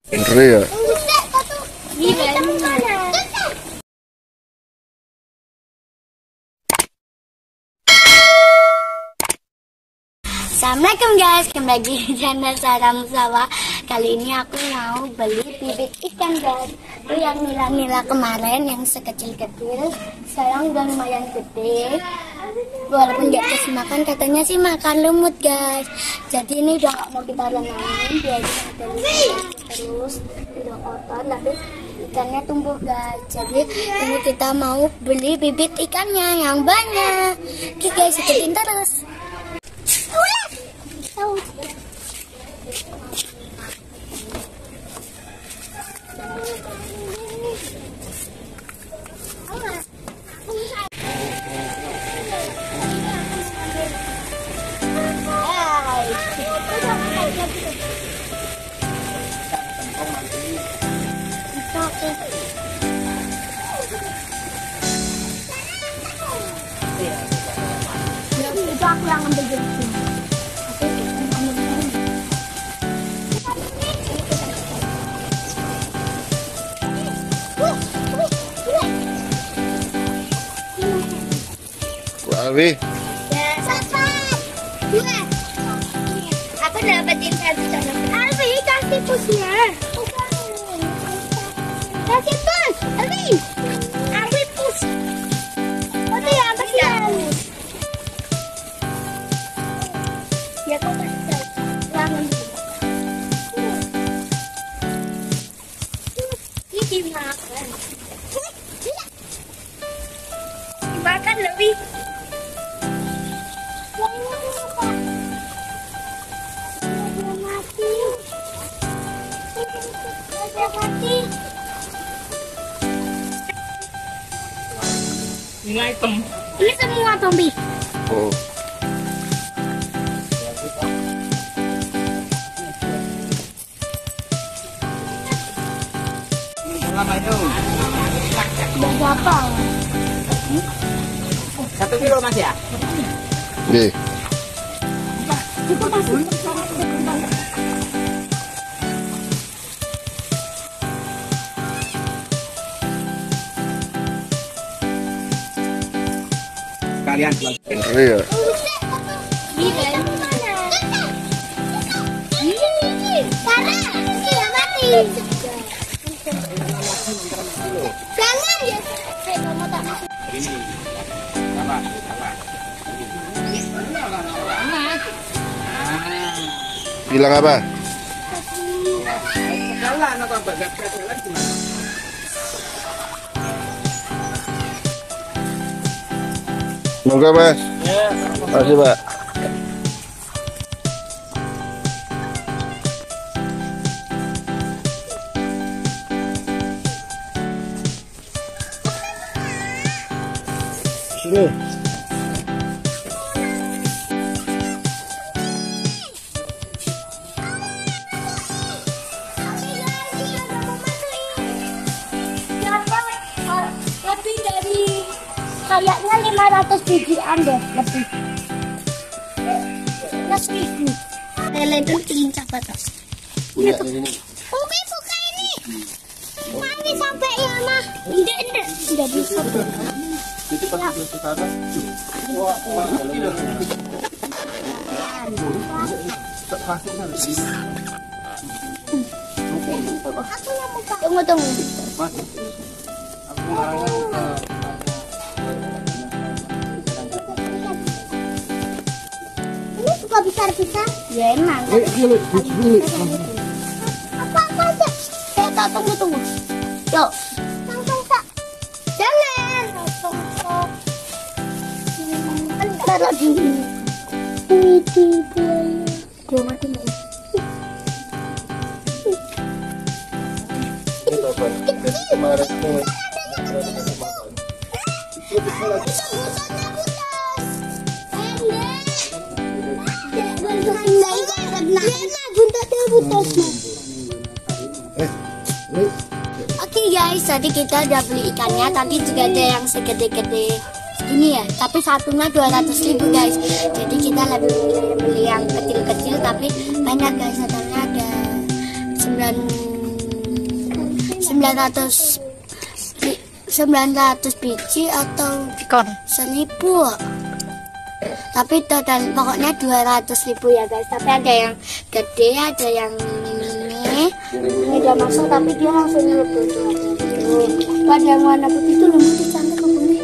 Ngeri ya. Assalamualaikum guys, kembali lagi di channel Sarah Musawa. Kali ini aku mau beli bibit ikan guys. Itu yang nila-nila kemarin, yang sekecil-kecil. Sekarang udah lumayan gede. Walaupun gak kasih makan, katanya sih makan lumut guys. Jadi ini udah gak mau kita renangin, biarin ada lumut terus udah kotor, tapi ikannya tumbuh guys. Jadi ini kita mau beli bibit ikannya yang banyak. Oke guys, ikutin terus. Itu aku yang ambil dari sini. Alwi. Ya, sabar. Dua. Aku dapetin satu sama Alwi, kasih pusnya. Kasih pus, Alwi. Alwi pus. Oh, itu ya, apa sih? Ya, kok kasih lama dulu. Ini dimakan. Dimakan lebih. Ini item. Ini semua zombie. Oh. Berapa? 1 kilo Mas ya? Nih. Itu masuk. Kalian Ngeri ya. Ini kan? Ini. Sarah, sudah mati. Jangan ya. Kamu tak masuk. ini. Salah. Bilang apa? Jalan atau enggak jalan gimana? Monggo Mas. Ya, Makasih Pak. Sini. Lebih dari kayaknya 500 bijian deh lebih. 11.000. Lele itu tinggi capat. Punya ini. Umi buka ini. Mami sampai ya mah. Tidak bisa. Jadi pas ke sekarang. Wah, Aku yang buka. Tunggu. Ini suka besar-besar. Ya enak. Apa aja? Saya tak tunggu. Yuk. Langsung tak. Jangan. Bentar lagi. Gue mati nih. kemarin tuh. Oke guys, tadi kita udah beli ikannya. Tadi juga ada yang segede-gede ini ya, tapi satunya 200.000 guys. Jadi kita lebih beli yang kecil-kecil tapi banyak guys. Totalnya ada 9 900 biji atau Ikon. 1000. Tapi total pokoknya 200.000 ya guys. Tapi ada yang gede, ada yang mini. Ini udah masuk tapi dia langsung nyeluput. Ada yang warna putih itu lumayan cantik kok Bunda.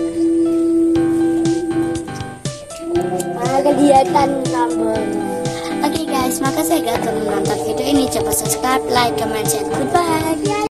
Kelihatan gambarnya. Oke guys, makasih ya guys telah menonton video ini. Coba subscribe, like, comment, share. Goodbye.